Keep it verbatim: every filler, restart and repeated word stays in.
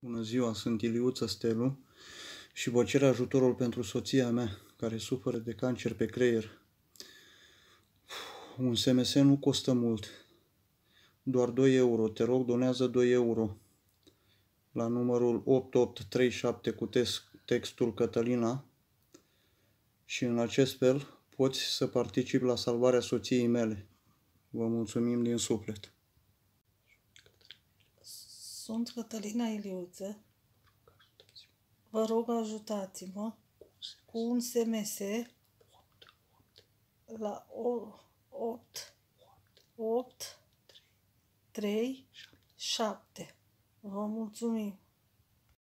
Bună ziua, sunt Iliuță Stelu și vă cer ajutorul pentru soția mea care suferă de cancer pe creier. Un S M S nu costă mult, doar doi euro. Te rog, donează doi euro la numărul opt opt trei șapte cu textul Cătălina și în acest fel poți să participi la salvarea soției mele. Vă mulțumim din suflet. Sunt Cătălina Iliuță. Vă rog, ajutați-mă cu un S M S la opt opt trei șapte. Vă mulțumim!